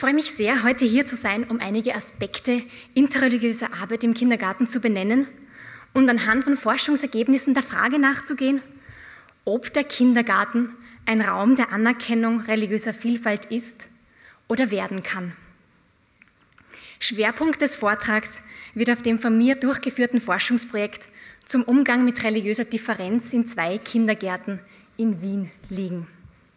freue mich sehr, heute hier zu sein, um einige Aspekte interreligiöser Arbeit im Kindergarten zu benennen und anhand von Forschungsergebnissen der Frage nachzugehen, ob der Kindergarten ein Raum der Anerkennung religiöser Vielfalt ist oder werden kann. Schwerpunkt des Vortrags wird auf dem von mir durchgeführten Forschungsprojekt zum Umgang mit religiöser Differenz in 2 Kindergärten in Wien liegen.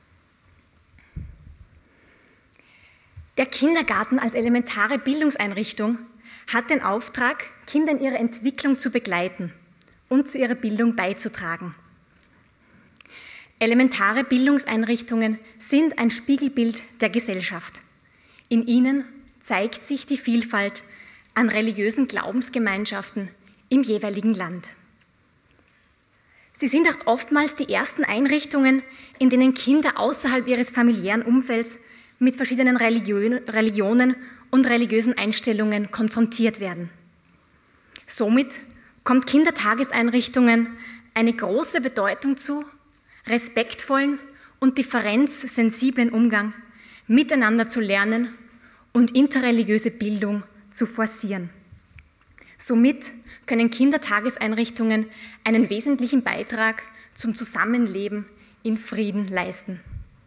Der Kindergarten als elementare Bildungseinrichtung hat den Auftrag, Kinder in ihrer Entwicklung zu begleiten und zu ihrer Bildung beizutragen. Elementare Bildungseinrichtungen sind ein Spiegelbild der Gesellschaft. In ihnen zeigt sich die Vielfalt an religiösen Glaubensgemeinschaften im jeweiligen Land. Sie sind auch oftmals die ersten Einrichtungen, in denen Kinder außerhalb ihres familiären Umfelds mit verschiedenen Religionen und religiösen Einstellungen konfrontiert werden. Somit kommt Kindertageseinrichtungen eine große Bedeutung zu, respektvollen und differenzsensiblen Umgang miteinander zu lernen und interreligiöse Bildung zu forcieren. Somit können Kindertageseinrichtungen einen wesentlichen Beitrag zum Zusammenleben in Frieden leisten.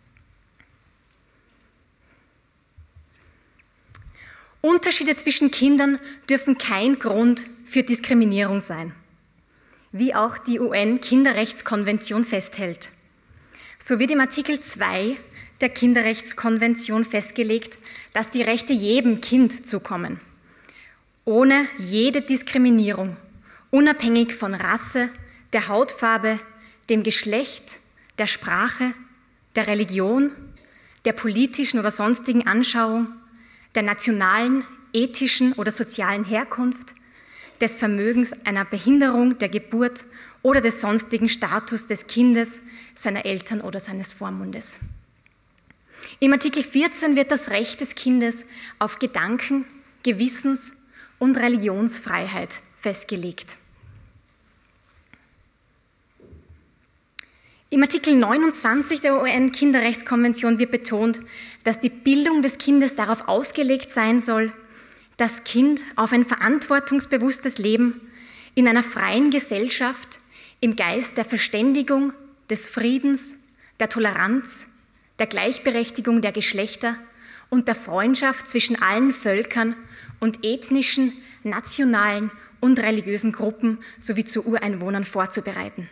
Unterschiede zwischen Kindern dürfen kein Grund für Diskriminierung sein, wie auch die UN-Kinderrechtskonvention festhält. So wird im Artikel 2 der Kinderrechtskonvention festgelegt, dass die Rechte jedem Kind zukommen, ohne jede Diskriminierung, unabhängig von Rasse, der Hautfarbe, dem Geschlecht, der Sprache, der Religion, der politischen oder sonstigen Anschauung, der nationalen, ethischen oder sozialen Herkunft, des Vermögens, einer Behinderung, der Geburt oder des sonstigen Status des Kindes, seiner Eltern oder seines Vormundes. Im Artikel 14 wird das Recht des Kindes auf Gedanken-, Gewissens- und Religionsfreiheit festgelegt. Im Artikel 29 der UN-Kinderrechtskonvention wird betont, dass die Bildung des Kindes darauf ausgelegt sein soll, das Kind auf ein verantwortungsbewusstes Leben in einer freien Gesellschaft im Geist der Verständigung, des Friedens, der Toleranz, der Gleichberechtigung der Geschlechter und der Freundschaft zwischen allen Völkern und ethnischen, nationalen und religiösen Gruppen sowie zu Ureinwohnern vorzubereiten.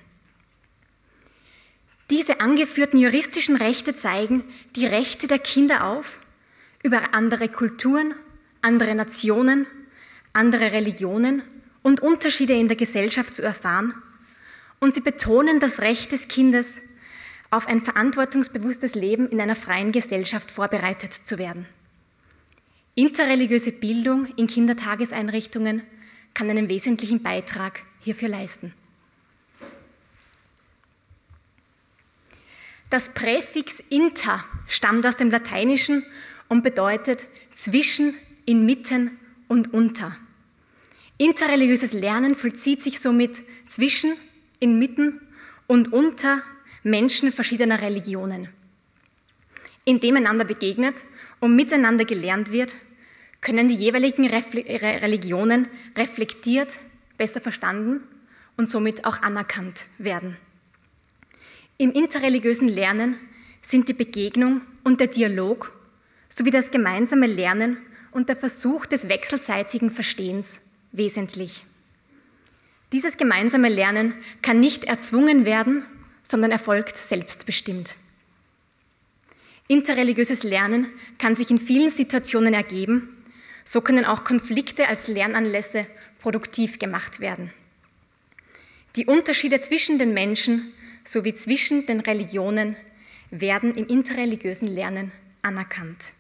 Diese angeführten juristischen Rechte zeigen die Rechte der Kinder auf, über andere Kulturen, andere Nationen, andere Religionen und Unterschiede in der Gesellschaft zu erfahren, und sie betonen das Recht des Kindes, auf ein verantwortungsbewusstes Leben in einer freien Gesellschaft vorbereitet zu werden. Interreligiöse Bildung in Kindertageseinrichtungen kann einen wesentlichen Beitrag hierfür leisten. Das Präfix inter stammt aus dem Lateinischen und bedeutet zwischen, inmitten und unter. Interreligiöses Lernen vollzieht sich somit zwischen, inmitten und unter Menschen verschiedener Religionen. Indem einander begegnet und miteinander gelernt wird, können die jeweiligen Religionen reflektiert, besser verstanden und somit auch anerkannt werden. Im interreligiösen Lernen sind die Begegnung und der Dialog sowie das gemeinsame Lernen und der Versuch des wechselseitigen Verstehens wesentlich. Dieses gemeinsame Lernen kann nicht erzwungen werden, sondern erfolgt selbstbestimmt. Interreligiöses Lernen kann sich in vielen Situationen ergeben, so können auch Konflikte als Lernanlässe produktiv gemacht werden. Die Unterschiede zwischen den Menschen sowie zwischen den Religionen werden im interreligiösen Lernen anerkannt.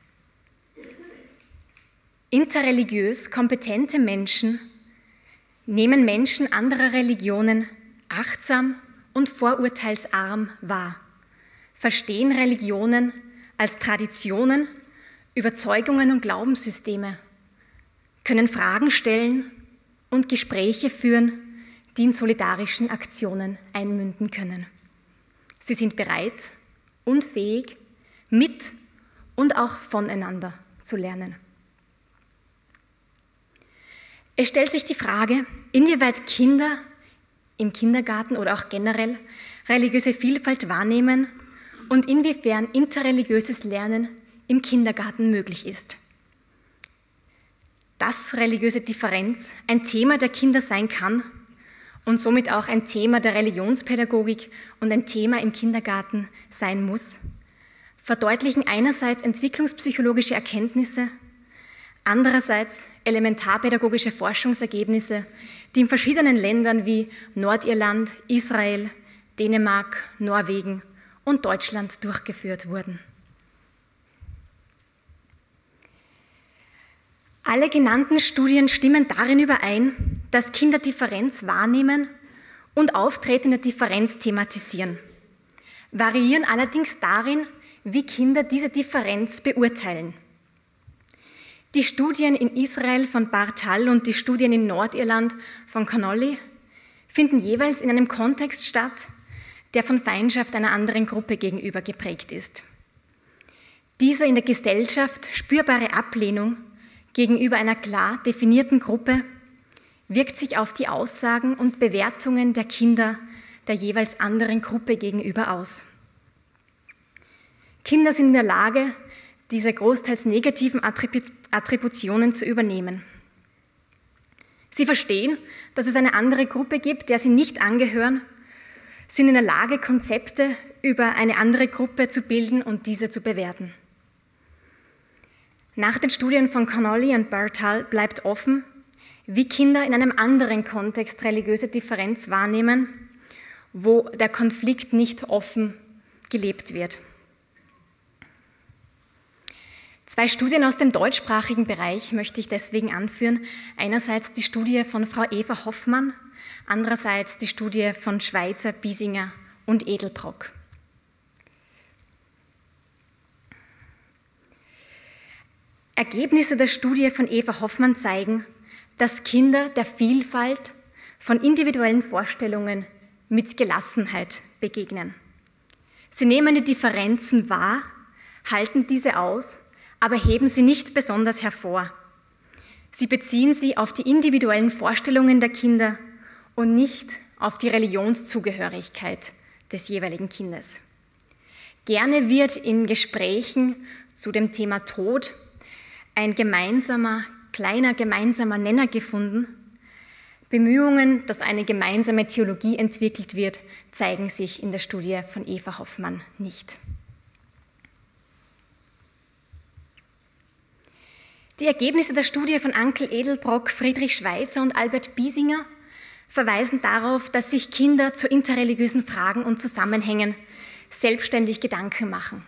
Interreligiös kompetente Menschen nehmen Menschen anderer Religionen achtsam und vorurteilsarm wahr, verstehen Religionen als Traditionen, Überzeugungen und Glaubenssysteme, können Fragen stellen und Gespräche führen, die in solidarischen Aktionen einmünden können. Sie sind bereit und fähig, mit und auch voneinander zu lernen. Es stellt sich die Frage, inwieweit Kinder im Kindergarten oder auch generell religiöse Vielfalt wahrnehmen und inwiefern interreligiöses Lernen im Kindergarten möglich ist. Dass religiöse Differenz ein Thema der Kinder sein kann und somit auch ein Thema der Religionspädagogik und ein Thema im Kindergarten sein muss, verdeutlichen einerseits entwicklungspsychologische Erkenntnisse, andererseits elementarpädagogische Forschungsergebnisse, die in verschiedenen Ländern wie Nordirland, Israel, Dänemark, Norwegen und Deutschland durchgeführt wurden. Alle genannten Studien stimmen darin überein, dass Kinder Differenz wahrnehmen und auftretende Differenz thematisieren, variieren allerdings darin, wie Kinder diese Differenz beurteilen. Die Studien in Israel von Bartal und die Studien in Nordirland von Connolly finden jeweils in einem Kontext statt, der von Feindschaft einer anderen Gruppe gegenüber geprägt ist. Diese in der Gesellschaft spürbare Ablehnung gegenüber einer klar definierten Gruppe wirkt sich auf die Aussagen und Bewertungen der Kinder der jeweils anderen Gruppe gegenüber aus. Kinder sind in der Lage, diese großteils negativen Attributionen zu übernehmen. Sie verstehen, dass es eine andere Gruppe gibt, der sie nicht angehören, sind in der Lage, Konzepte über eine andere Gruppe zu bilden und diese zu bewerten. Nach den Studien von Connolly und Bartal bleibt offen, wie Kinder in einem anderen Kontext religiöse Differenz wahrnehmen, wo der Konflikt nicht offen gelebt wird. 2 Studien aus dem deutschsprachigen Bereich möchte ich deswegen anführen. Einerseits die Studie von Frau Eva Hoffmann, andererseits die Studie von Schweizer, Biesinger und Edelbrock. Ergebnisse der Studie von Eva Hoffmann zeigen, dass Kinder der Vielfalt von individuellen Vorstellungen mit Gelassenheit begegnen. Sie nehmen die Differenzen wahr, halten diese aus, aber heben sie nicht besonders hervor. Sie beziehen sie auf die individuellen Vorstellungen der Kinder und nicht auf die Religionszugehörigkeit des jeweiligen Kindes. Gerne wird in Gesprächen zu dem Thema Tod ein kleiner gemeinsamer Nenner gefunden. Bemühungen, dass eine gemeinsame Theologie entwickelt wird, zeigen sich in der Studie von Eva Hoffmann nicht. Die Ergebnisse der Studie von Ankel Edelbrock, Friedrich Schweizer und Albert Biesinger verweisen darauf, dass sich Kinder zu interreligiösen Fragen und Zusammenhängen selbstständig Gedanken machen.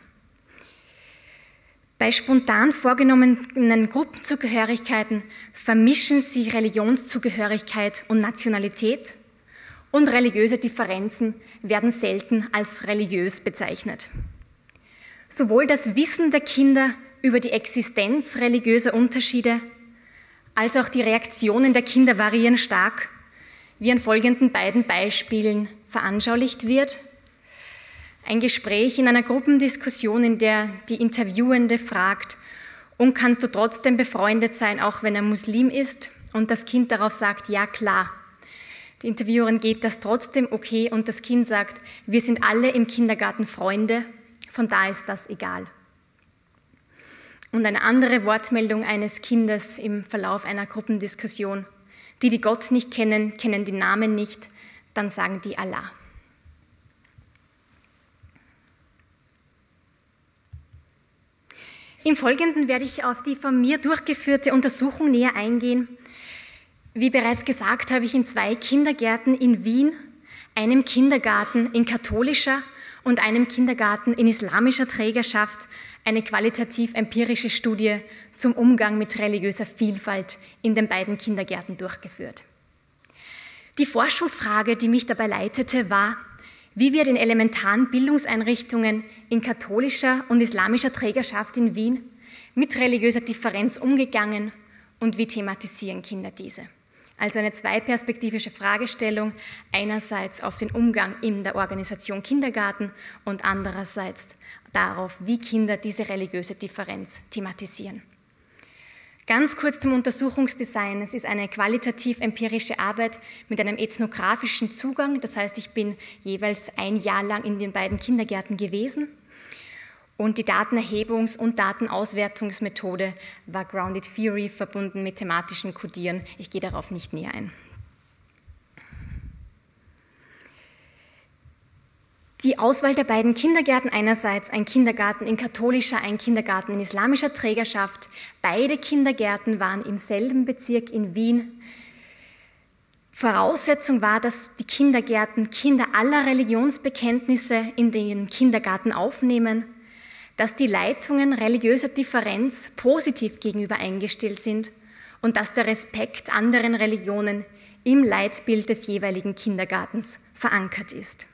Bei spontan vorgenommenen Gruppenzugehörigkeiten vermischen sie Religionszugehörigkeit und Nationalität und religiöse Differenzen werden selten als religiös bezeichnet. Sowohl das Wissen der Kinder über die Existenz religiöser Unterschiede als auch die Reaktionen der Kinder variieren stark, wie an folgenden beiden Beispielen veranschaulicht wird. Ein Gespräch in einer Gruppendiskussion, in der die Interviewende fragt, und kannst du trotzdem befreundet sein, auch wenn er Muslim ist? Und das Kind darauf sagt, ja klar. Die Interviewerin geht das trotzdem okay und das Kind sagt, wir sind alle im Kindergarten Freunde, von da ist das egal. Und eine andere Wortmeldung eines Kindes im Verlauf einer Gruppendiskussion, die Gott nicht kennen, kennen die Namen nicht, dann sagen die Allah. Im Folgenden werde ich auf die von mir durchgeführte Untersuchung näher eingehen. Wie bereits gesagt, habe ich in 2 Kindergärten in Wien, einem Kindergarten in katholischer und einem Kindergarten in islamischer Trägerschaft eine qualitativ-empirische Studie zum Umgang mit religiöser Vielfalt in den beiden Kindergärten durchgeführt. Die Forschungsfrage, die mich dabei leitete, war, wie wird in elementaren Bildungseinrichtungen in katholischer und islamischer Trägerschaft in Wien mit religiöser Differenz umgegangen und wie thematisieren Kinder diese? Also eine zweiperspektivische Fragestellung, einerseits auf den Umgang in der Organisation Kindergarten und andererseits darauf, wie Kinder diese religiöse Differenz thematisieren. Ganz kurz zum Untersuchungsdesign. Es ist eine qualitativ-empirische Arbeit mit einem ethnografischen Zugang. Das heißt, ich bin jeweils ein Jahr lang in den beiden Kindergärten gewesen. Und die Datenerhebungs- und Datenauswertungsmethode war Grounded Theory verbunden mit thematischen Codieren. Ich gehe darauf nicht näher ein. Die Auswahl der beiden Kindergärten, einerseits ein Kindergarten in katholischer, ein Kindergarten in islamischer Trägerschaft. Beide Kindergärten waren im selben Bezirk in Wien. Voraussetzung war, dass die Kindergärten Kinder aller Religionsbekenntnisse in den Kindergarten aufnehmen, dass die Leitungen religiöser Differenz positiv gegenüber eingestellt sind und dass der Respekt anderen Religionen im Leitbild des jeweiligen Kindergartens verankert ist.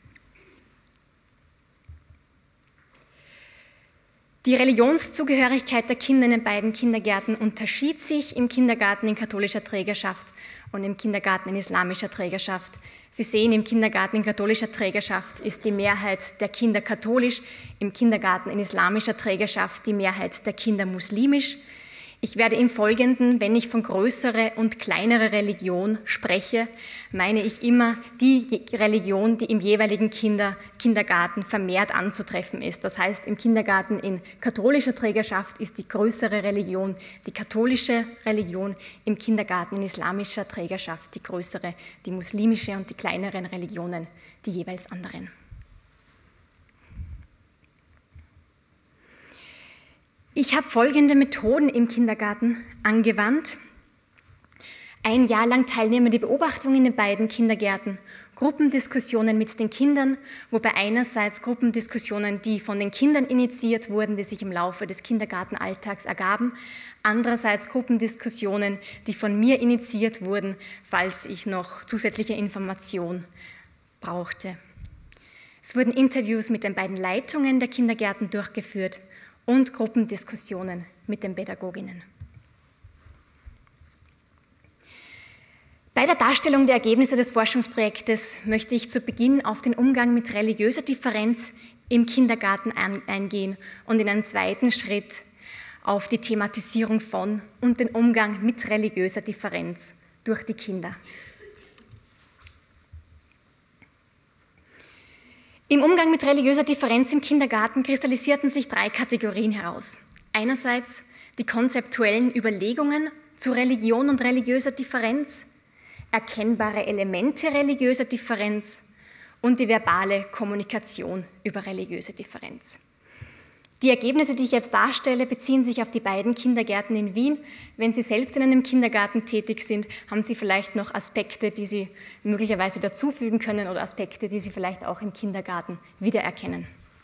Die Religionszugehörigkeit der Kinder in den beiden Kindergärten unterschied sich im Kindergarten in katholischer Trägerschaft und im Kindergarten in islamischer Trägerschaft. Sie sehen, im Kindergarten in katholischer Trägerschaft ist die Mehrheit der Kinder katholisch, im Kindergarten in islamischer Trägerschaft die Mehrheit der Kinder muslimisch. Ich werde im Folgenden, wenn ich von größere und kleinere Religion spreche, meine ich immer die Religion, die im jeweiligen Kindergarten vermehrt anzutreffen ist. Das heißt, im Kindergarten in katholischer Trägerschaft ist die größere Religion die katholische Religion, im Kindergarten in islamischer Trägerschaft die größere, die muslimische und die kleineren Religionen die jeweils anderen. Ich habe folgende Methoden im Kindergarten angewandt. Ein Jahr lang teilnehmende Beobachtung in den beiden Kindergärten, Gruppendiskussionen mit den Kindern, wobei einerseits Gruppendiskussionen, die von den Kindern initiiert wurden, die sich im Laufe des Kindergartenalltags ergaben, andererseits Gruppendiskussionen, die von mir initiiert wurden, falls ich noch zusätzliche Information brauchte. Es wurden Interviews mit den beiden Leitungen der Kindergärten durchgeführt und Gruppendiskussionen mit den Pädagoginnen. Bei der Darstellung der Ergebnisse des Forschungsprojektes möchte ich zu Beginn auf den Umgang mit religiöser Differenz im Kindergarten eingehen und in einem zweiten Schritt auf die Thematisierung von und den Umgang mit religiöser Differenz durch die Kinder. Im Umgang mit religiöser Differenz im Kindergarten kristallisierten sich 3 Kategorien heraus. Einerseits die konzeptuellen Überlegungen zu Religion und religiöser Differenz, erkennbare Elemente religiöser Differenz und die verbale Kommunikation über religiöse Differenz. Die Ergebnisse, die ich jetzt darstelle, beziehen sich auf die beiden Kindergärten in Wien. Wenn Sie selbst in einem Kindergarten tätig sind, haben Sie vielleicht noch Aspekte, die Sie möglicherweise dazufügen können oder Aspekte, die Sie vielleicht auch im Kindergarten wiedererkennen.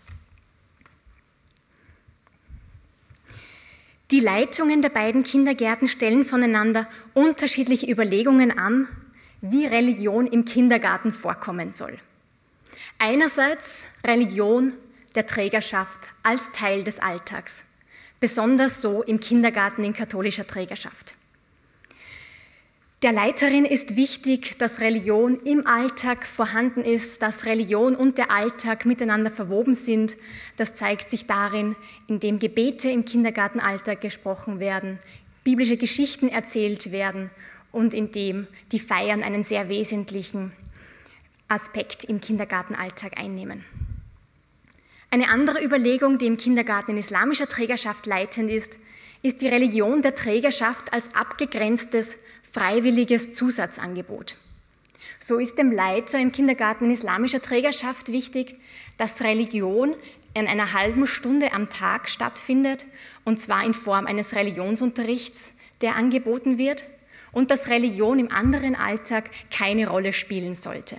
Die Leitungen der beiden Kindergärten stellen voneinander unterschiedliche Überlegungen an, wie Religion im Kindergarten vorkommen soll. Einerseits Religion der Trägerschaft als Teil des Alltags, besonders so im Kindergarten in katholischer Trägerschaft. Der Leiterin ist wichtig, dass Religion im Alltag vorhanden ist, dass Religion und der Alltag miteinander verwoben sind. Das zeigt sich darin, indem Gebete im Kindergartenalltag gesprochen werden, biblische Geschichten erzählt werden und indem die Feiern einen sehr wesentlichen Aspekt im Kindergartenalltag einnehmen. Eine andere Überlegung, die im Kindergarten in islamischer Trägerschaft leitend ist, ist die Religion der Trägerschaft als abgegrenztes, freiwilliges Zusatzangebot. So ist dem Leiter im Kindergarten in islamischer Trägerschaft wichtig, dass Religion in einer halben Stunde am Tag stattfindet, und zwar in Form eines Religionsunterrichts, der angeboten wird, und dass Religion im anderen Alltag keine Rolle spielen sollte.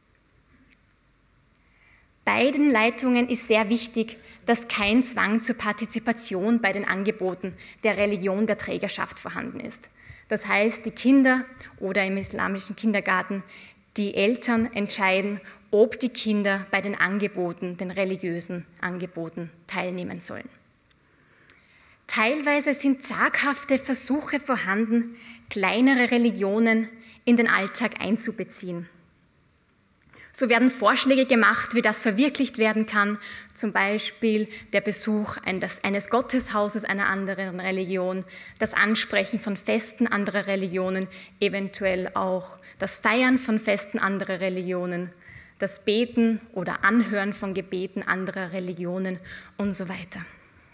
Beiden Leitungen ist sehr wichtig, dass kein Zwang zur Partizipation bei den Angeboten der Religion der Trägerschaft vorhanden ist. Das heißt, die Kinder oder im islamischen Kindergarten die Eltern entscheiden, ob die Kinder bei den Angeboten, den religiösen Angeboten teilnehmen sollen. Teilweise sind zaghafte Versuche vorhanden, kleinere Religionen in den Alltag einzubeziehen. So werden Vorschläge gemacht, wie das verwirklicht werden kann, zum Beispiel der Besuch eines Gotteshauses einer anderen Religion, das Ansprechen von Festen anderer Religionen, eventuell auch das Feiern von Festen anderer Religionen, das Beten oder Anhören von Gebeten anderer Religionen und so weiter.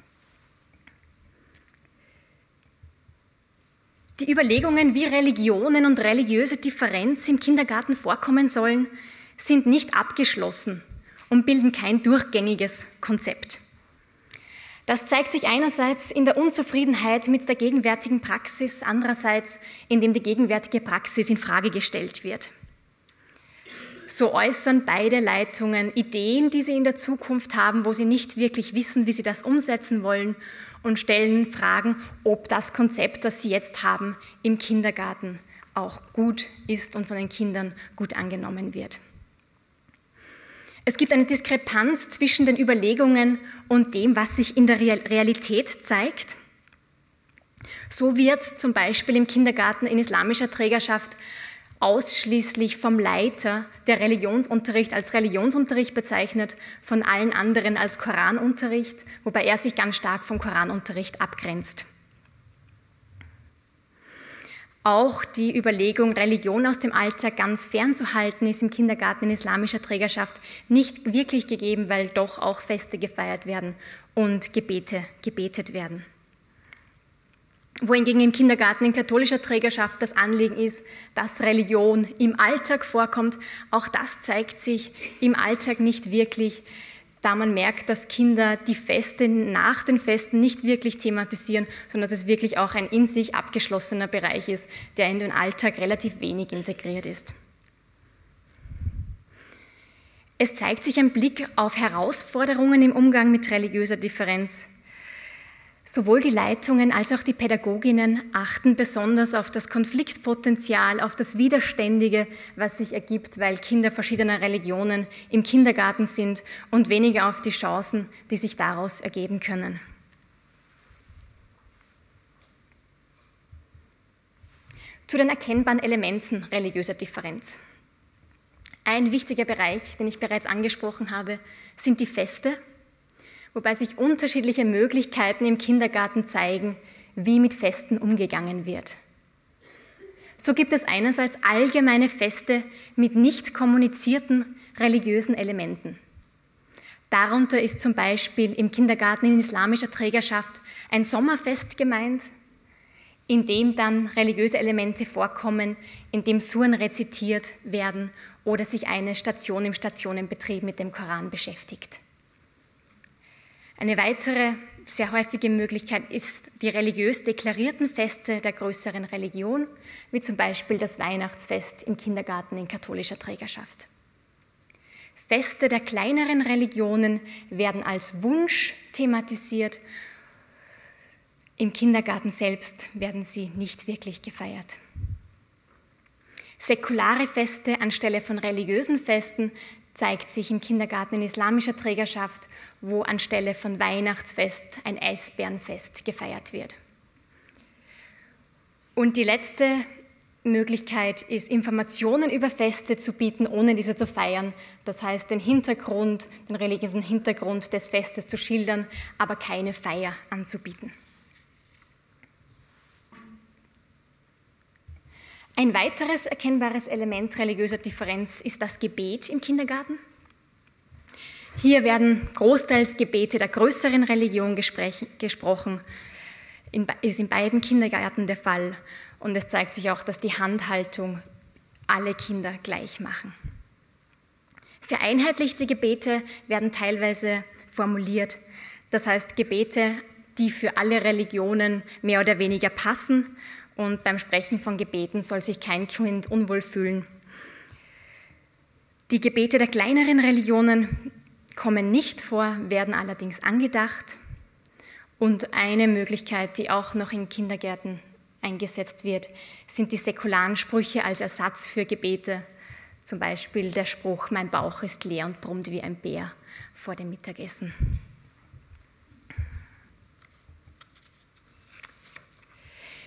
Die Überlegungen, wie Religionen und religiöse Differenz im Kindergarten vorkommen sollen, sind nicht abgeschlossen und bilden kein durchgängiges Konzept. Das zeigt sich einerseits in der Unzufriedenheit mit der gegenwärtigen Praxis, andererseits indem die gegenwärtige Praxis in Frage gestellt wird. So äußern beide Leitungen Ideen, die sie in der Zukunft haben, wo sie nicht wirklich wissen, wie sie das umsetzen wollen, und stellen Fragen, ob das Konzept, das sie jetzt haben, im Kindergarten auch gut ist und von den Kindern gut angenommen wird. Es gibt eine Diskrepanz zwischen den Überlegungen und dem, was sich in der Realität zeigt. So wird zum Beispiel im Kindergarten in islamischer Trägerschaft ausschließlich vom Leiter der Religionsunterricht als Religionsunterricht bezeichnet, von allen anderen als Koranunterricht, wobei er sich ganz stark vom Koranunterricht abgrenzt. Auch die Überlegung, Religion aus dem Alltag ganz fernzuhalten, ist im Kindergarten in islamischer Trägerschaft nicht wirklich gegeben, weil doch auch Feste gefeiert werden und Gebete gebetet werden. Wohingegen im Kindergarten in katholischer Trägerschaft das Anliegen ist, dass Religion im Alltag vorkommt. Auch das zeigt sich im Alltag nicht wirklich, da man merkt, dass Kinder die Feste nach den Festen nicht wirklich thematisieren, sondern dass es wirklich auch ein in sich abgeschlossener Bereich ist, der in den Alltag relativ wenig integriert ist. Es zeigt sich ein Blick auf Herausforderungen im Umgang mit religiöser Differenz. Sowohl die Leitungen als auch die Pädagoginnen achten besonders auf das Konfliktpotenzial, auf das Widerständige, was sich ergibt, weil Kinder verschiedener Religionen im Kindergarten sind, und weniger auf die Chancen, die sich daraus ergeben können. Zu den erkennbaren Elementen religiöser Differenz. Ein wichtiger Bereich, den ich bereits angesprochen habe, sind die Feste, wobei sich unterschiedliche Möglichkeiten im Kindergarten zeigen, wie mit Festen umgegangen wird. So gibt es einerseits allgemeine Feste mit nicht kommunizierten religiösen Elementen. Darunter ist zum Beispiel im Kindergarten in islamischer Trägerschaft ein Sommerfest gemeint, in dem dann religiöse Elemente vorkommen, in dem Suren rezitiert werden oder sich eine Station im Stationenbetrieb mit dem Koran beschäftigt. Eine weitere sehr häufige Möglichkeit ist die religiös deklarierten Feste der größeren Religion, wie zum Beispiel das Weihnachtsfest im Kindergarten in katholischer Trägerschaft. Feste der kleineren Religionen werden als Wunsch thematisiert. Im Kindergarten selbst werden sie nicht wirklich gefeiert. Säkulare Feste anstelle von religiösen Festen zeigt sich im Kindergarten in islamischer Trägerschaft, wo anstelle von Weihnachtsfest ein Eisbärenfest gefeiert wird. Und die letzte Möglichkeit ist, Informationen über Feste zu bieten, ohne diese zu feiern. Das heißt, den religiösen Hintergrund des Festes zu schildern, aber keine Feier anzubieten. Ein weiteres erkennbares Element religiöser Differenz ist das Gebet im Kindergarten. Hier werden großteils Gebete der größeren Religion gesprochen, ist in beiden Kindergärten der Fall, und es zeigt sich auch, dass die Handhaltung alle Kinder gleich machen. Vereinheitlichte Gebete werden teilweise formuliert, das heißt Gebete, die für alle Religionen mehr oder weniger passen, und beim Sprechen von Gebeten soll sich kein Kind unwohl fühlen. Die Gebete der kleineren Religionen kommen nicht vor, werden allerdings angedacht. Und eine Möglichkeit, die auch noch in Kindergärten eingesetzt wird, sind die säkularen Sprüche als Ersatz für Gebete. Zum Beispiel der Spruch, mein Bauch ist leer und brummt wie ein Bär vor dem Mittagessen.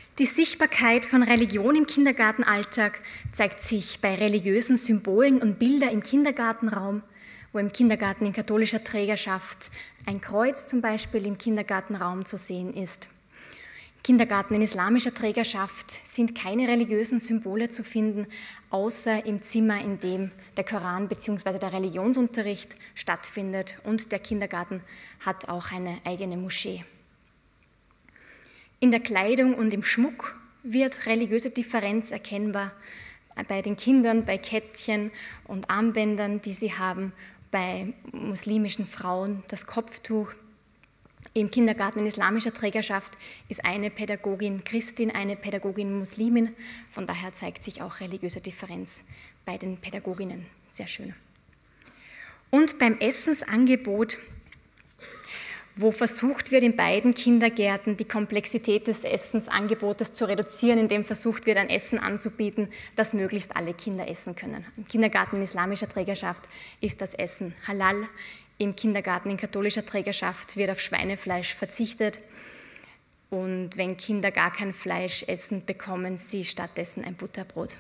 Die Sichtbarkeit von Religion im Kindergartenalltag zeigt sich bei religiösen Symbolen und Bildern im Kindergartenraum, wo im Kindergarten in katholischer Trägerschaft ein Kreuz zum Beispiel im Kindergartenraum zu sehen ist. Im Kindergarten in islamischer Trägerschaft sind keine religiösen Symbole zu finden, außer im Zimmer, in dem der Koran bzw. der Religionsunterricht stattfindet, und der Kindergarten hat auch eine eigene Moschee. In der Kleidung und im Schmuck wird religiöse Differenz erkennbar. Bei den Kindern, bei Kettchen und Armbändern, die sie haben, bei muslimischen Frauen das Kopftuch. Im Kindergarten in islamischer Trägerschaft ist eine Pädagogin Christin, eine Pädagogin Muslimin. Von daher zeigt sich auch religiöse Differenz bei den Pädagoginnen. Sehr schön. Und beim Essensangebot, wo versucht wird, in beiden Kindergärten die Komplexität des Essensangebotes zu reduzieren, indem versucht wird, ein Essen anzubieten, das möglichst alle Kinder essen können. Im Kindergarten in islamischer Trägerschaft ist das Essen halal. Im Kindergarten in katholischer Trägerschaft wird auf Schweinefleisch verzichtet. Und wenn Kinder gar kein Fleisch essen, bekommen sie stattdessen ein Butterbrot.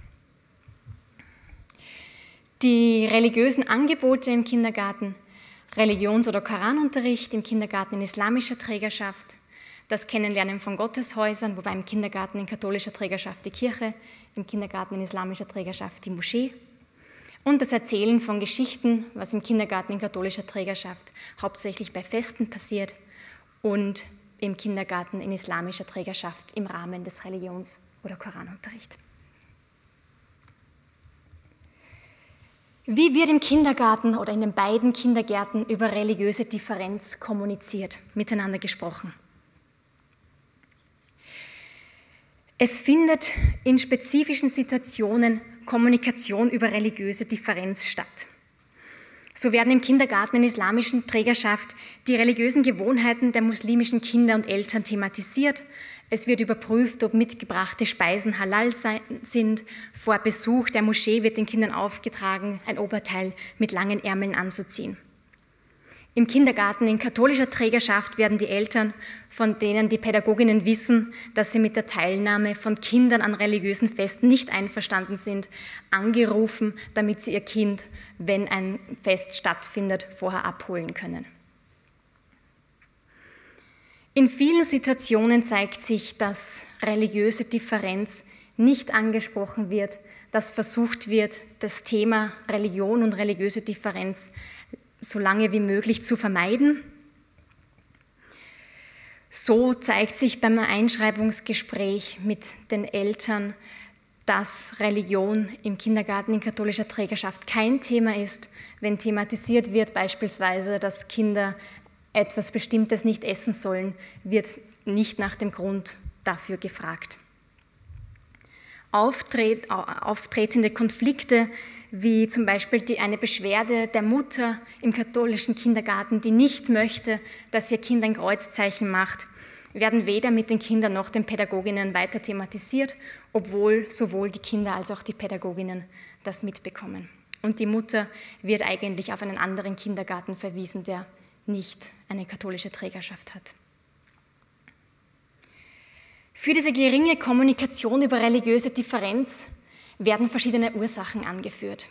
Die religiösen Angebote im Kindergarten: Religions- oder Koranunterricht im Kindergarten in islamischer Trägerschaft, das Kennenlernen von Gotteshäusern, wobei im Kindergarten in katholischer Trägerschaft die Kirche, im Kindergarten in islamischer Trägerschaft die Moschee, und das Erzählen von Geschichten, was im Kindergarten in katholischer Trägerschaft hauptsächlich bei Festen passiert und im Kindergarten in islamischer Trägerschaft im Rahmen des Religions- oder Koranunterrichts. Wie wird im Kindergarten oder in den beiden Kindergärten über religiöse Differenz kommuniziert, miteinander gesprochen? Es findet in spezifischen Situationen Kommunikation über religiöse Differenz statt. So werden im Kindergarten in islamischen Trägerschaft die religiösen Gewohnheiten der muslimischen Kinder und Eltern thematisiert. Es wird überprüft, ob mitgebrachte Speisen halal sind. Vor Besuch der Moschee wird den Kindern aufgetragen, ein Oberteil mit langen Ärmeln anzuziehen. Im Kindergarten in katholischer Trägerschaft werden die Eltern, von denen die Pädagoginnen wissen, dass sie mit der Teilnahme von Kindern an religiösen Festen nicht einverstanden sind, angerufen, damit sie ihr Kind, wenn ein Fest stattfindet, vorher abholen können. In vielen Situationen zeigt sich, dass religiöse Differenz nicht angesprochen wird, dass versucht wird, das Thema Religion und religiöse Differenz so lange wie möglich zu vermeiden. So zeigt sich beim Einschreibungsgespräch mit den Eltern, dass Religion im Kindergarten in katholischer Trägerschaft kein Thema ist, wenn thematisiert wird, beispielsweise, dass Kinder etwas Bestimmtes nicht essen sollen, wird nicht nach dem Grund dafür gefragt. Auftretende Konflikte, wie zum Beispiel eine Beschwerde der Mutter im katholischen Kindergarten, die nicht möchte, dass ihr Kind ein Kreuzzeichen macht, werden weder mit den Kindern noch den Pädagoginnen weiter thematisiert, obwohl sowohl die Kinder als auch die Pädagoginnen das mitbekommen. Und die Mutter wird eigentlich auf einen anderen Kindergarten verwiesen, der nicht eine katholische Trägerschaft hat. Für diese geringe Kommunikation über religiöse Differenz werden verschiedene Ursachen angeführt.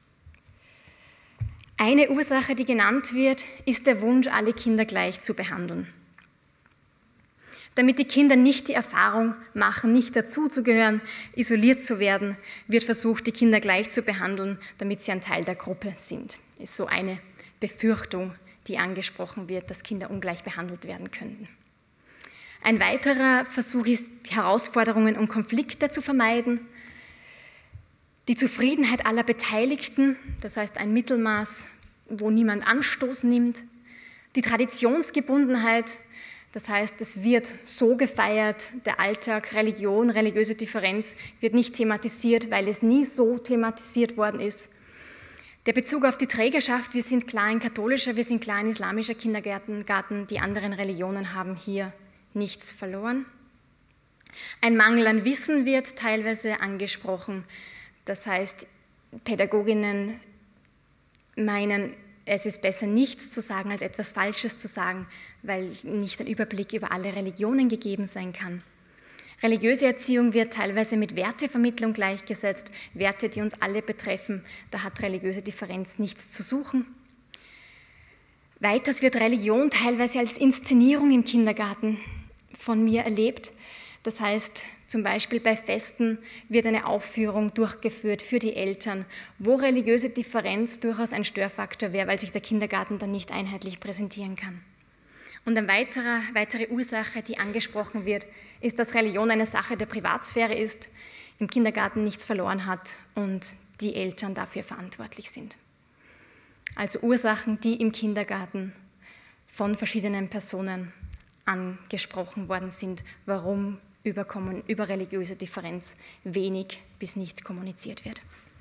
Eine Ursache, die genannt wird, ist der Wunsch, alle Kinder gleich zu behandeln. Damit die Kinder nicht die Erfahrung machen, nicht dazuzugehören, isoliert zu werden, wird versucht, die Kinder gleich zu behandeln, damit sie ein Teil der Gruppe sind. Das ist so eine Befürchtung, die angesprochen wird, dass Kinder ungleich behandelt werden könnten. Ein weiterer Versuch ist, Herausforderungen und Konflikte zu vermeiden. Die Zufriedenheit aller Beteiligten, das heißt ein Mittelmaß, wo niemand Anstoß nimmt. Die Traditionsgebundenheit, das heißt, es wird so gefeiert, der Alltag, Religion, religiöse Differenz wird nicht thematisiert, weil es nie so thematisiert worden ist. Der Bezug auf die Trägerschaft, wir sind klar in katholischer, wir sind klar in islamischer Kindergarten, die anderen Religionen haben hier nichts verloren. Ein Mangel an Wissen wird teilweise angesprochen. Das heißt, Pädagoginnen meinen, es ist besser, nichts zu sagen, als etwas Falsches zu sagen, weil nicht ein Überblick über alle Religionen gegeben sein kann. Religiöse Erziehung wird teilweise mit Wertevermittlung gleichgesetzt, Werte, die uns alle betreffen. Da hat religiöse Differenz nichts zu suchen. Weiters wird Religion teilweise als Inszenierung im Kindergarten von mir erlebt. Das heißt, zum Beispiel bei Festen wird eine Aufführung durchgeführt für die Eltern, wo religiöse Differenz durchaus ein Störfaktor wäre, weil sich der Kindergarten dann nicht einheitlich präsentieren kann. Und eine weitere Ursache, die angesprochen wird, ist, dass Religion eine Sache der Privatsphäre ist, im Kindergarten nichts verloren hat und die Eltern dafür verantwortlich sind. Also Ursachen, die im Kindergarten von verschiedenen Personen angesprochen worden sind, warum über religiöse Differenz wenig bis nicht kommuniziert wird.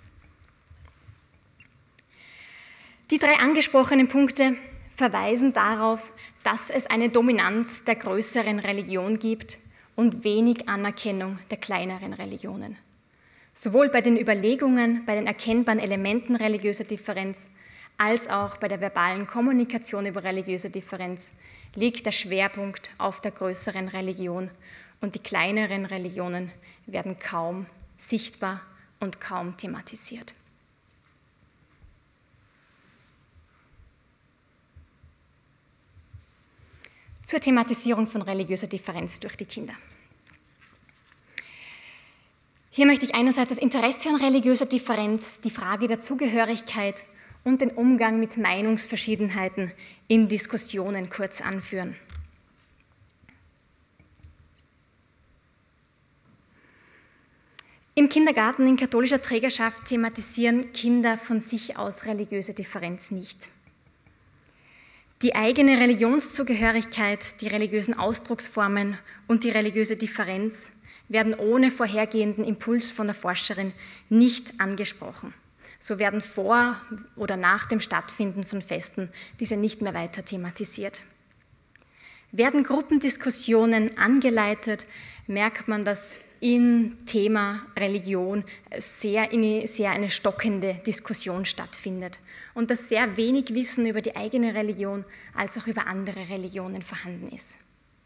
Die 3 angesprochenen Punkte verweisen darauf, dass es eine Dominanz der größeren Religion gibt und wenig Anerkennung der kleineren Religionen. Sowohl bei den Überlegungen, bei den erkennbaren Elementen religiöser Differenz, als auch bei der verbalen Kommunikation über religiöse Differenz liegt der Schwerpunkt auf der größeren Religion und die kleineren Religionen werden kaum sichtbar und kaum thematisiert. Zur Thematisierung von religiöser Differenz durch die Kinder. Hier möchte ich einerseits das Interesse an religiöser Differenz, die Frage der Zugehörigkeit und den Umgang mit Meinungsverschiedenheiten in Diskussionen kurz anführen. Im Kindergarten in katholischer Trägerschaft thematisieren Kinder von sich aus religiöse Differenz nicht. Die eigene Religionszugehörigkeit, die religiösen Ausdrucksformen und die religiöse Differenz werden ohne vorhergehenden Impuls von der Forscherin nicht angesprochen. So werden vor oder nach dem Stattfinden von Festen diese nicht mehr weiter thematisiert. Werden Gruppendiskussionen angeleitet, merkt man, dass im Thema Religion sehr eine stockende Diskussion stattfindet und dass sehr wenig Wissen über die eigene Religion als auch über andere Religionen vorhanden ist.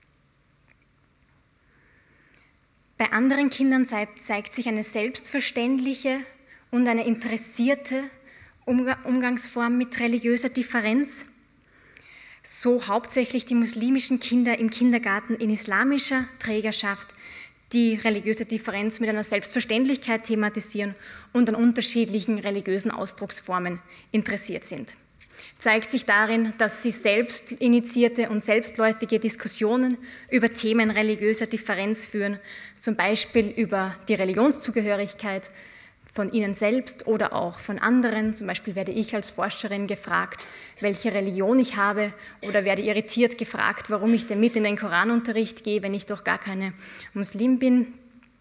Bei anderen Kindern zeigt sich eine selbstverständliche und eine interessierte Umgangsform mit religiöser Differenz. So hauptsächlich die muslimischen Kinder im Kindergarten in islamischer Trägerschaft, die religiöse Differenz mit einer Selbstverständlichkeit thematisieren und an unterschiedlichen religiösen Ausdrucksformen interessiert sind. Zeigt sich darin, dass sie selbst initiierte und selbstläufige Diskussionen über Themen religiöser Differenz führen, zum Beispiel über die Religionszugehörigkeit von ihnen selbst oder auch von anderen. Zum Beispiel werde ich als Forscherin gefragt, welche Religion ich habe, oder werde irritiert gefragt, warum ich denn mit in den Koranunterricht gehe, wenn ich doch gar keine Muslim bin.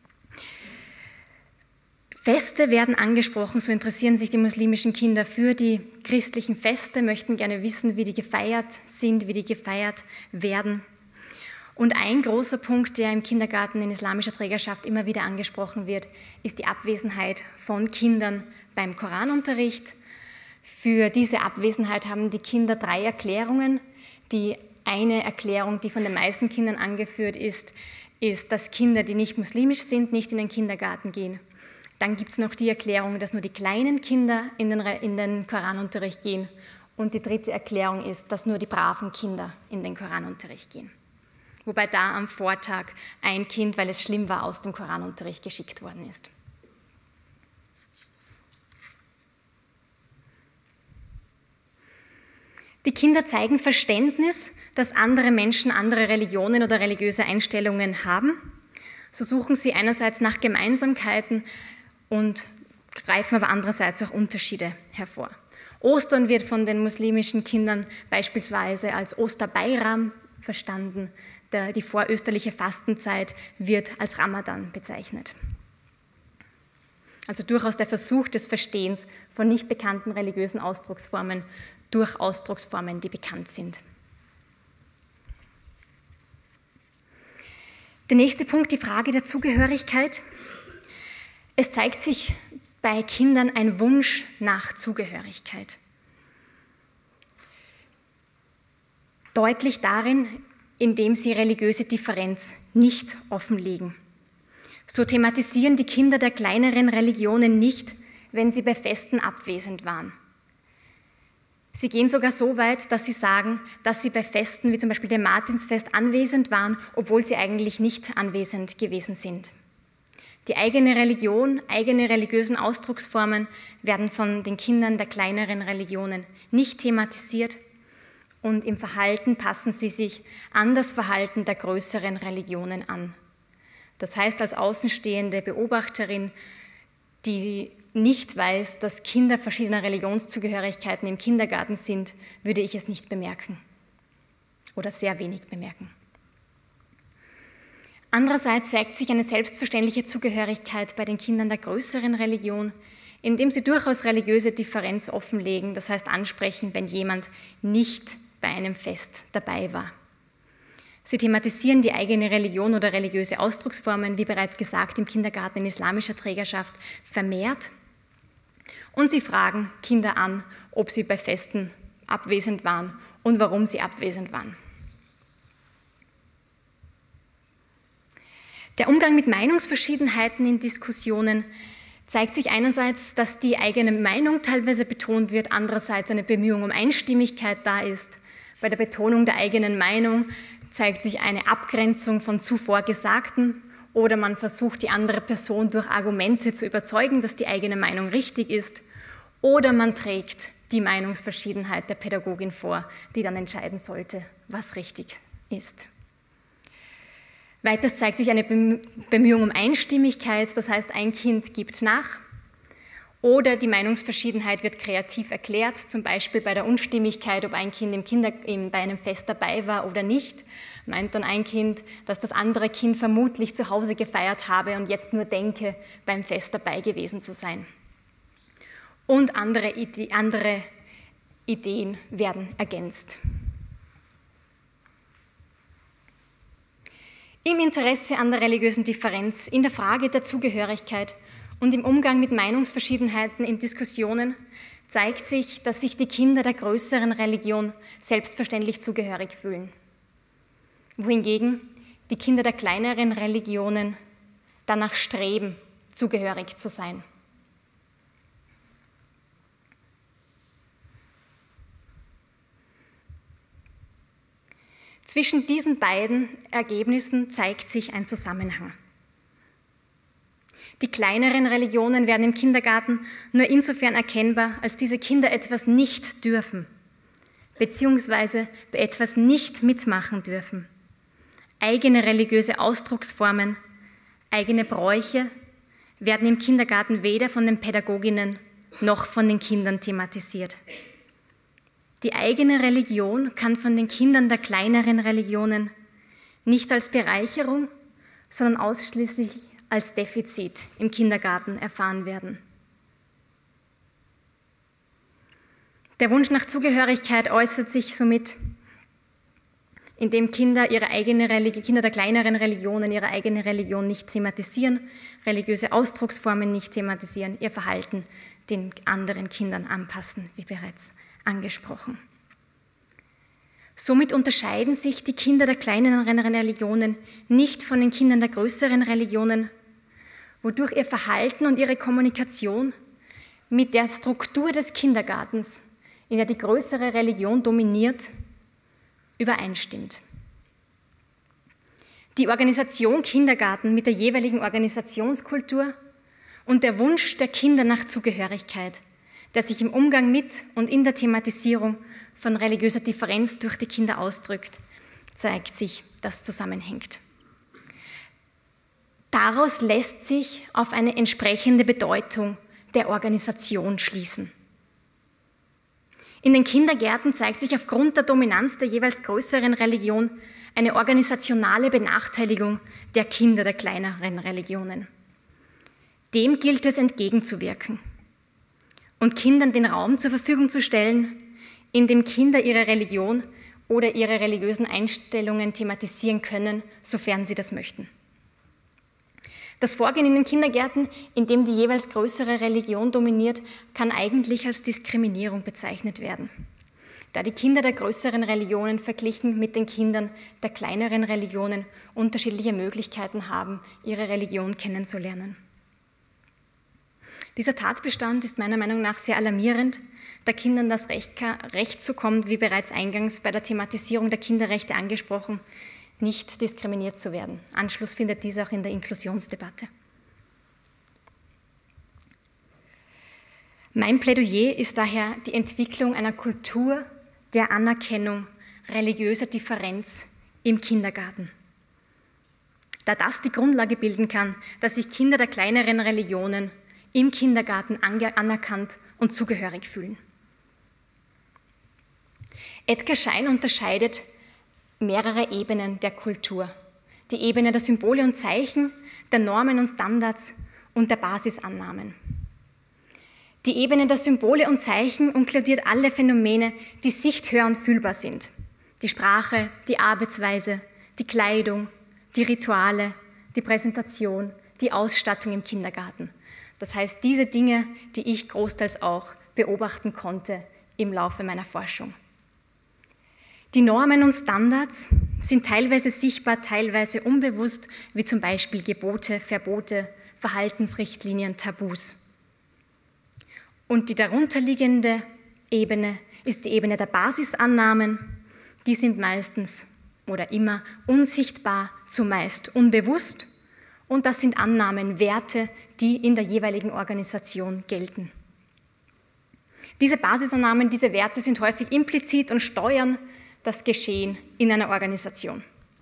Feste werden angesprochen, so interessieren sich die muslimischen Kinder für die christlichen Feste, möchten gerne wissen, wie die gefeiert sind, wie die gefeiert werden. Und ein großer Punkt, der im Kindergarten in islamischer Trägerschaft immer wieder angesprochen wird, ist die Abwesenheit von Kindern beim Koranunterricht. Für diese Abwesenheit haben die Kinder 3 Erklärungen. Die eine Erklärung, die von den meisten Kindern angeführt ist, dass Kinder, die nicht muslimisch sind, nicht in den Kindergarten gehen. Dann gibt es noch die Erklärung, dass nur die kleinen Kinder in den Koranunterricht gehen. Und die 3. Erklärung ist, dass nur die braven Kinder in den Koranunterricht gehen. Wobei da am Vortag ein Kind, weil es schlimm war, aus dem Koranunterricht geschickt worden ist. Die Kinder zeigen Verständnis, dass andere Menschen andere Religionen oder religiöse Einstellungen haben. So suchen sie einerseits nach Gemeinsamkeiten und greifen aber andererseits auch Unterschiede hervor. Ostern wird von den muslimischen Kindern beispielsweise als Osterbeiram verstanden. Die vorösterliche Fastenzeit wird als Ramadan bezeichnet. Also durchaus der Versuch des Verstehens von nicht bekannten religiösen Ausdrucksformen durch Ausdrucksformen, die bekannt sind. Der nächste Punkt, die Frage der Zugehörigkeit. Es zeigt sich bei Kindern ein Wunsch nach Zugehörigkeit. Deutlich darin, indem sie religiöse Differenz nicht offenlegen. So thematisieren die Kinder der kleineren Religionen nicht, wenn sie bei Festen abwesend waren. Sie gehen sogar so weit, dass sie sagen, dass sie bei Festen wie zum Beispiel dem Martinsfest anwesend waren, obwohl sie eigentlich nicht anwesend gewesen sind. Die eigene Religion, eigene religiösen Ausdrucksformen werden von den Kindern der kleineren Religionen nicht thematisiert und im Verhalten passen sie sich an das Verhalten der größeren Religionen an. Das heißt, als außenstehende Beobachterin, die nicht weiß, dass Kinder verschiedener Religionszugehörigkeiten im Kindergarten sind, würde ich es nicht bemerken oder sehr wenig bemerken. Andererseits zeigt sich eine selbstverständliche Zugehörigkeit bei den Kindern der größeren Religion, indem sie durchaus religiöse Differenz offenlegen, das heißt ansprechen, wenn jemand nicht bei einem Fest dabei war. Sie thematisieren die eigene Religion oder religiöse Ausdrucksformen, wie bereits gesagt, im Kindergarten in islamischer Trägerschaft vermehrt. Und sie fragen Kinder an, ob sie bei Festen abwesend waren und warum sie abwesend waren. Der Umgang mit Meinungsverschiedenheiten in Diskussionen zeigt sich einerseits, dass die eigene Meinung teilweise betont wird, andererseits eine Bemühung um Einstimmigkeit da ist. Bei der Betonung der eigenen Meinung zeigt sich eine Abgrenzung von zuvor Gesagten oder man versucht, die andere Person durch Argumente zu überzeugen, dass die eigene Meinung richtig ist, oder man trägt die Meinungsverschiedenheit der Pädagogin vor, die dann entscheiden sollte, was richtig ist. Weiters zeigt sich eine Bemühung um Einstimmigkeit, das heißt, ein Kind gibt nach oder die Meinungsverschiedenheit wird kreativ erklärt, zum Beispiel bei der Unstimmigkeit, ob ein Kind bei einem Fest dabei war oder nicht, meint dann ein Kind, dass das andere Kind vermutlich zu Hause gefeiert habe und jetzt nur denke, beim Fest dabei gewesen zu sein. Und andere Ideen werden ergänzt. Im Interesse an der religiösen Differenz, in der Frage der Zugehörigkeit und im Umgang mit Meinungsverschiedenheiten in Diskussionen zeigt sich, dass sich die Kinder der größeren Religion selbstverständlich zugehörig fühlen, wohingegen die Kinder der kleineren Religionen danach streben, zugehörig zu sein. Zwischen diesen beiden Ergebnissen zeigt sich ein Zusammenhang. Die kleineren Religionen werden im Kindergarten nur insofern erkennbar, als diese Kinder etwas nicht dürfen, beziehungsweise bei etwas nicht mitmachen dürfen. Eigene religiöse Ausdrucksformen, eigene Bräuche werden im Kindergarten weder von den Pädagoginnen noch von den Kindern thematisiert. Die eigene Religion kann von den Kindern der kleineren Religionen nicht als Bereicherung, sondern ausschließlich als Defizit im Kindergarten erfahren werden. Der Wunsch nach Zugehörigkeit äußert sich somit, indem Kinder der kleineren Religionen ihre eigene Religion nicht thematisieren, religiöse Ausdrucksformen nicht thematisieren, ihr Verhalten den anderen Kindern anpassen, wie bereits angesprochen. Somit unterscheiden sich die Kinder der kleineren Religionen nicht von den Kindern der größeren Religionen, wodurch ihr Verhalten und ihre Kommunikation mit der Struktur des Kindergartens, in der die größere Religion dominiert, übereinstimmt. Die Organisation Kindergarten mit der jeweiligen Organisationskultur und der Wunsch der Kinder nach Zugehörigkeit, der sich im Umgang mit und in der Thematisierung von religiöser Differenz durch die Kinder ausdrückt, zeigt sich, dass zusammenhängt. Daraus lässt sich auf eine entsprechende Bedeutung der Organisation schließen. In den Kindergärten zeigt sich aufgrund der Dominanz der jeweils größeren Religion eine organisationale Benachteiligung der Kinder der kleineren Religionen. Dem gilt es entgegenzuwirken und Kindern den Raum zur Verfügung zu stellen, in dem Kinder ihre Religion oder ihre religiösen Einstellungen thematisieren können, sofern sie das möchten. Das Vorgehen in den Kindergärten, in dem die jeweils größere Religion dominiert, kann eigentlich als Diskriminierung bezeichnet werden. da die Kinder der größeren Religionen verglichen mit den Kindern der kleineren Religionen unterschiedliche Möglichkeiten haben, ihre Religion kennenzulernen. Dieser Tatbestand ist meiner Meinung nach sehr alarmierend, da Kindern das Recht zukommt, wie bereits eingangs bei der Thematisierung der Kinderrechte angesprochen, nicht diskriminiert zu werden. Anschluss findet dies auch in der Inklusionsdebatte. Mein Plädoyer ist daher die Entwicklung einer Kultur der Anerkennung religiöser Differenz im Kindergarten, da das die Grundlage bilden kann, dass sich Kinder der kleineren Religionen im Kindergarten anerkannt und zugehörig fühlen. Edgar Schein unterscheidet mehrere Ebenen der Kultur. Die Ebene der Symbole und Zeichen, der Normen und Standards und der Basisannahmen. Die Ebene der Symbole und Zeichen inkludiert alle Phänomene, die sicht-, hör- und fühlbar sind. Die Sprache, die Arbeitsweise, die Kleidung, die Rituale, die Präsentation, die Ausstattung im Kindergarten. Das heißt, diese Dinge, die ich großteils auch beobachten konnte im Laufe meiner Forschung. Die Normen und Standards sind teilweise sichtbar, teilweise unbewusst, wie zum Beispiel Gebote, Verbote, Verhaltensrichtlinien, Tabus. Und die darunterliegende Ebene ist die Ebene der Basisannahmen. Die sind meistens oder immer unsichtbar, zumeist unbewusst. Und das sind Annahmen, Werte, die in der jeweiligen Organisation gelten. Diese Basisannahmen, diese Werte sind häufig implizit und steuern das Geschehen in einer Organisation.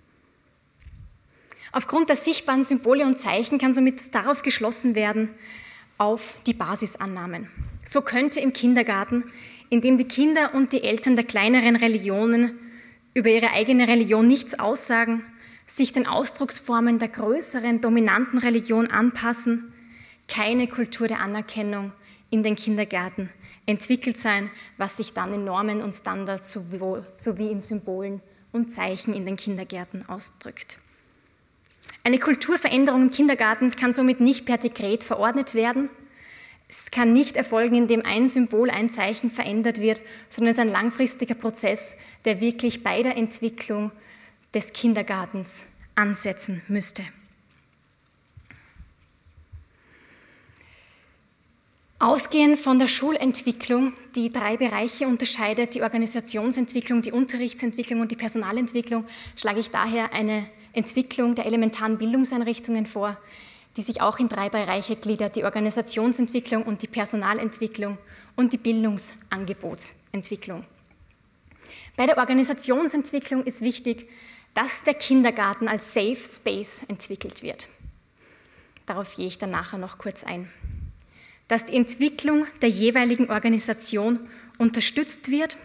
Aufgrund der sichtbaren Symbole und Zeichen kann somit darauf geschlossen werden, auf die Basisannahmen. So könnte im Kindergarten, in dem die Kinder und die Eltern der kleineren Religionen über ihre eigene Religion nichts aussagen, sich den Ausdrucksformen der größeren, dominanten Religion anpassen, keine Kultur der Anerkennung in den Kindergärten entwickelt sein, was sich dann in Normen und Standards sowie in Symbolen und Zeichen in den Kindergärten ausdrückt. Eine Kulturveränderung im Kindergarten kann somit nicht per Dekret verordnet werden. Es kann nicht erfolgen, indem ein Symbol, ein Zeichen verändert wird, sondern es ist ein langfristiger Prozess, der wirklich bei der Entwicklung des Kindergartens ansetzen müsste. Ausgehend von der Schulentwicklung, die 3 Bereiche unterscheidet, die Organisationsentwicklung, die Unterrichtsentwicklung und die Personalentwicklung, schlage ich daher eine Entwicklung der elementaren Bildungseinrichtungen vor, die sich auch in 3 Bereiche gliedert, die Organisationsentwicklung und die Personalentwicklung und die Bildungsangebotsentwicklung. Bei der Organisationsentwicklung ist wichtig, dass der Kindergarten als Safe Space entwickelt wird. Darauf gehe ich dann nachher noch kurz ein. Dass die Entwicklung der jeweiligen Organisation unterstützt wird,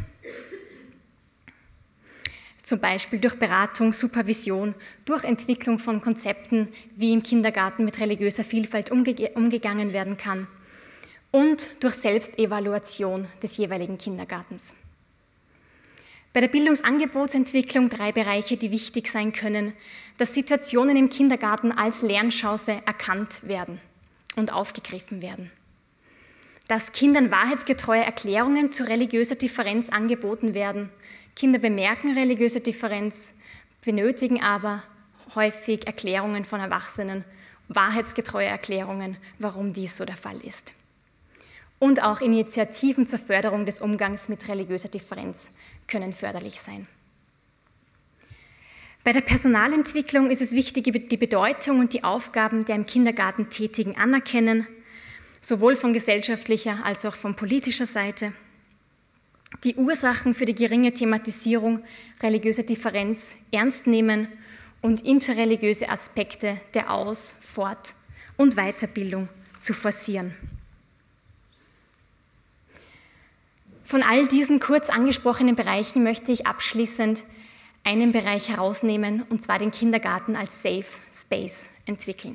zum Beispiel durch Beratung, Supervision, durch Entwicklung von Konzepten, wie im Kindergarten mit religiöser Vielfalt umgegangen werden kann und durch Selbstevaluation des jeweiligen Kindergartens. Bei der Bildungsangebotsentwicklung 3 Bereiche, die wichtig sein können, dass Situationen im Kindergarten als Lernchance erkannt werden und aufgegriffen werden. Dass Kindern wahrheitsgetreue Erklärungen zu religiöser Differenz angeboten werden. Kinder bemerken religiöse Differenz, benötigen aber häufig Erklärungen von Erwachsenen, wahrheitsgetreue Erklärungen, warum dies so der Fall ist. Und auch Initiativen zur Förderung des Umgangs mit religiöser Differenz können förderlich sein. Bei der Personalentwicklung ist es wichtig, die Bedeutung und die Aufgaben der im Kindergarten Tätigen anerkennen, sowohl von gesellschaftlicher als auch von politischer Seite. Die Ursachen für die geringe Thematisierung religiöser Differenz ernst nehmen und interreligiöse Aspekte der Aus-, Fort- und Weiterbildung zu forcieren. Von all diesen kurz angesprochenen Bereichen möchte ich abschließend einen Bereich herausnehmen, und zwar den Kindergarten als Safe Space entwickeln.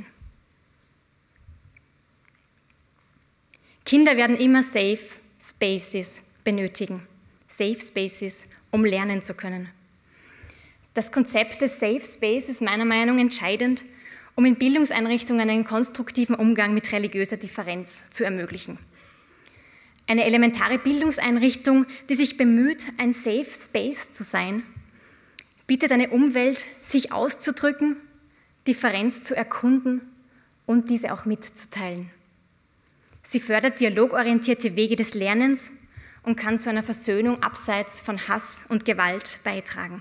Kinder werden immer Safe Spaces benötigen. Safe Spaces, um lernen zu können. Das Konzept des Safe Space ist meiner Meinung nach entscheidend, um in Bildungseinrichtungen einen konstruktiven Umgang mit religiöser Differenz zu ermöglichen. Eine elementare Bildungseinrichtung, die sich bemüht, ein Safe Space zu sein, bietet eine Umwelt, sich auszudrücken, Differenz zu erkunden und diese auch mitzuteilen. Sie fördert dialogorientierte Wege des Lernens und kann zu einer Versöhnung abseits von Hass und Gewalt beitragen.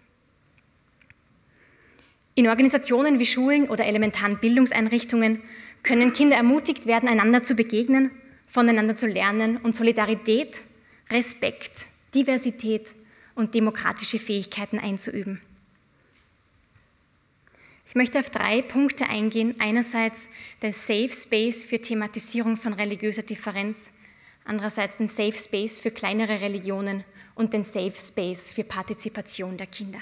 In Organisationen wie Schulen oder elementaren Bildungseinrichtungen können Kinder ermutigt werden, einander zu begegnen, voneinander zu lernen und Solidarität, Respekt, Diversität und demokratische Fähigkeiten einzuüben. Ich möchte auf 3 Punkte eingehen. Einerseits den Safe Space für Thematisierung von religiöser Differenz, andererseits den Safe Space für kleinere Religionen und den Safe Space für Partizipation der Kinder.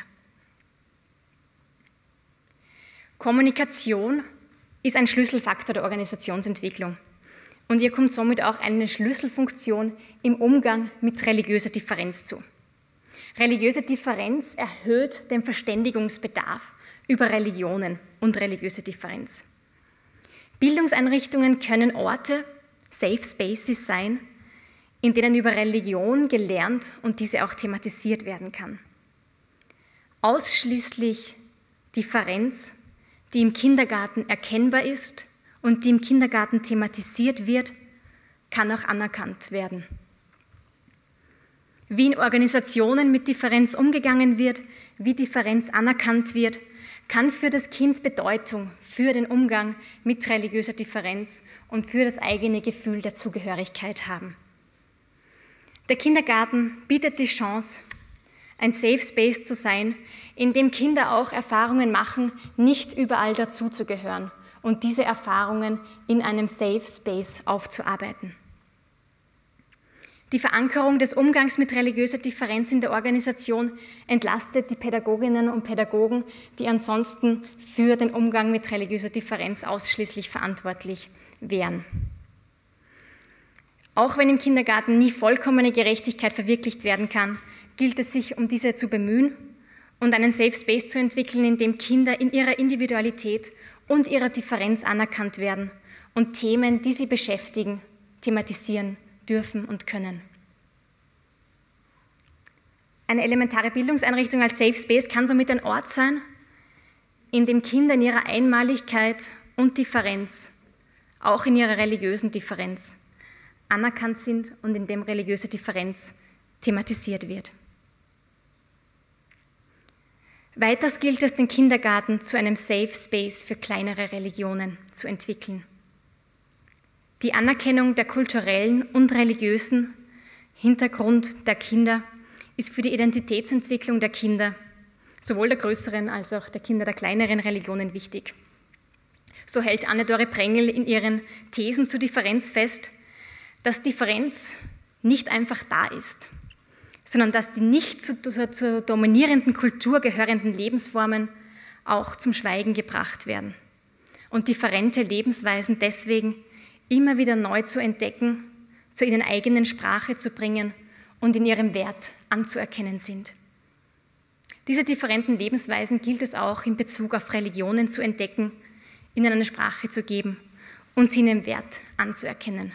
Kommunikation ist ein Schlüsselfaktor der Organisationsentwicklung und ihr kommt somit auch eine Schlüsselfunktion im Umgang mit religiöser Differenz zu. Religiöse Differenz erhöht den Verständigungsbedarf über Religionen und religiöse Differenz. Bildungseinrichtungen können Orte, Safe Spaces sein, in denen über Religion gelernt und diese auch thematisiert werden kann. Ausschließlich Differenz, die im Kindergarten erkennbar ist und die im Kindergarten thematisiert wird, kann auch anerkannt werden. Wie in Organisationen mit Differenz umgegangen wird, wie Differenz anerkannt wird, kann für das Kind Bedeutung für den Umgang mit religiöser Differenz und für das eigene Gefühl der Zugehörigkeit haben. Der Kindergarten bietet die Chance, ein Safe Space zu sein, in dem Kinder auch Erfahrungen machen, nicht überall dazuzugehören und diese Erfahrungen in einem Safe Space aufzuarbeiten. Die Verankerung des Umgangs mit religiöser Differenz in der Organisation entlastet die Pädagoginnen und Pädagogen, die ansonsten für den Umgang mit religiöser Differenz ausschließlich verantwortlich wären. Auch wenn im Kindergarten nie vollkommene Gerechtigkeit verwirklicht werden kann, gilt es sich, um diese zu bemühen und einen Safe Space zu entwickeln, in dem Kinder in ihrer Individualität und ihrer Differenz anerkannt werden und Themen, die sie beschäftigen, thematisieren dürfen und können. Eine elementare Bildungseinrichtung als Safe Space kann somit ein Ort sein, in dem Kinder in ihrer Einmaligkeit und Differenz, auch in ihrer religiösen Differenz, anerkannt sind und in dem religiöse Differenz thematisiert wird. Weiters gilt es, den Kindergarten zu einem Safe Space für kleinere Religionen zu entwickeln. Die Anerkennung der kulturellen und religiösen Hintergrund der Kinder ist für die Identitätsentwicklung der Kinder, sowohl der größeren als auch der Kinder der kleineren Religionen, wichtig. So hält Anne-Dore Prengel in ihren Thesen zur Differenz fest, dass Differenz nicht einfach da ist, sondern dass die nicht zur dominierenden Kultur gehörenden Lebensformen auch zum Schweigen gebracht werden und differente Lebensweisen deswegen immer wieder neu zu entdecken, zu ihrer eigenen Sprache zu bringen und in ihrem Wert anzuerkennen sind. Diese differenten Lebensweisen gilt es auch in Bezug auf Religionen zu entdecken, ihnen eine Sprache zu geben und sie in ihrem Wert anzuerkennen.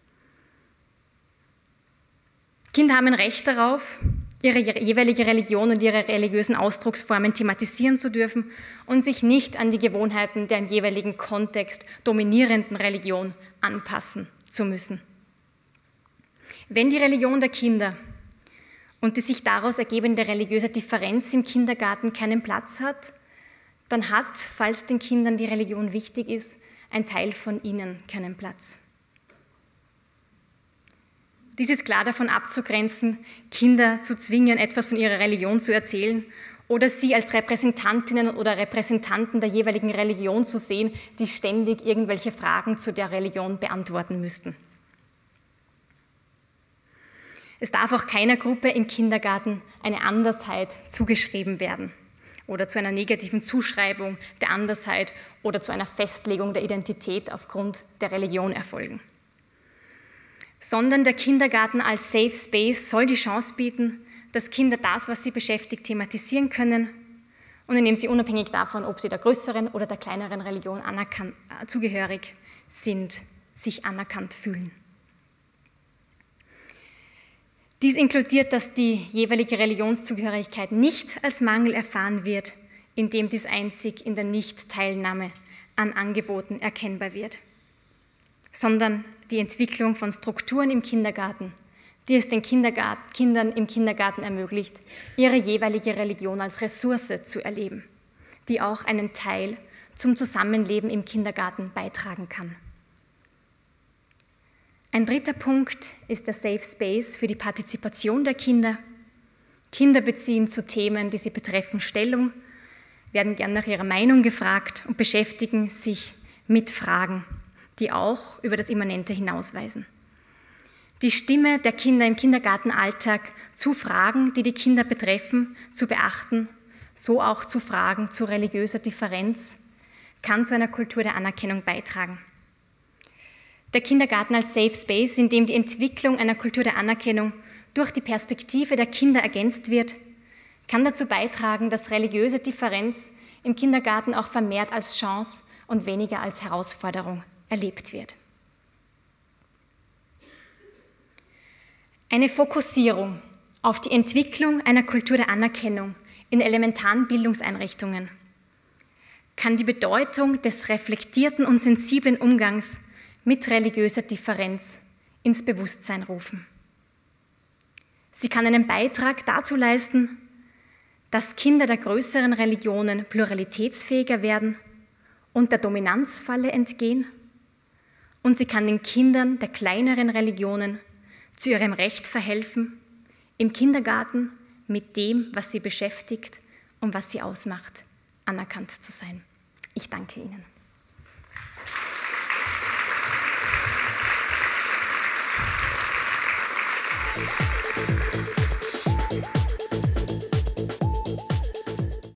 Kinder haben ein Recht darauf, ihre jeweilige Religion und ihre religiösen Ausdrucksformen thematisieren zu dürfen und sich nicht an die Gewohnheiten der im jeweiligen Kontext dominierenden Religion anpassen zu müssen. Wenn die Religion der Kinder und die sich daraus ergebende religiöse Differenz im Kindergarten keinen Platz hat, dann hat, falls den Kindern die Religion wichtig ist, ein Teil von ihnen keinen Platz. Dies ist klar davon abzugrenzen, Kinder zu zwingen, etwas von ihrer Religion zu erzählen oder sie als Repräsentantinnen oder Repräsentanten der jeweiligen Religion zu sehen, die ständig irgendwelche Fragen zu der Religion beantworten müssten. Es darf auch keiner Gruppe im Kindergarten eine Andersheit zugeschrieben werden oder zu einer negativen Zuschreibung der Andersheit oder zu einer Festlegung der Identität aufgrund der Religion erfolgen. Sondern der Kindergarten als Safe Space soll die Chance bieten, dass Kinder das, was sie beschäftigt, thematisieren können und indem sie unabhängig davon, ob sie der größeren oder der kleineren Religion zugehörig sind, sich anerkannt fühlen. Dies inkludiert, dass die jeweilige Religionszugehörigkeit nicht als Mangel erfahren wird, indem dies einzig in der Nichtteilnahme an Angeboten erkennbar wird, sondern die Entwicklung von Strukturen im Kindergarten, die es den Kindern im Kindergarten ermöglicht, ihre jeweilige Religion als Ressource zu erleben, die auch einen Teil zum Zusammenleben im Kindergarten beitragen kann. Ein dritter Punkt ist der Safe Space für die Partizipation der Kinder. Kinder beziehen zu Themen, die sie betreffen, Stellung, werden gern nach ihrer Meinung gefragt und beschäftigen sich mit Fragen, die auch über das Immanente hinausweisen. Die Stimme der Kinder im Kindergartenalltag zu Fragen, die die Kinder betreffen, zu beachten, so auch zu Fragen zu religiöser Differenz, kann zu einer Kultur der Anerkennung beitragen. Der Kindergarten als Safe Space, in dem die Entwicklung einer Kultur der Anerkennung durch die Perspektive der Kinder ergänzt wird, kann dazu beitragen, dass religiöse Differenz im Kindergarten auch vermehrt als Chance und weniger als Herausforderung erlebt wird. Eine Fokussierung auf die Entwicklung einer Kultur der Anerkennung in elementaren Bildungseinrichtungen kann die Bedeutung des reflektierten und sensiblen Umgangs mit religiöser Differenz ins Bewusstsein rufen. Sie kann einen Beitrag dazu leisten, dass Kinder der größeren Religionen pluralitätsfähiger werden und der Dominanzfalle entgehen, und sie kann den Kindern der kleineren Religionen zu ihrem Recht verhelfen, im Kindergarten mit dem, was sie beschäftigt und was sie ausmacht, anerkannt zu sein. Ich danke Ihnen.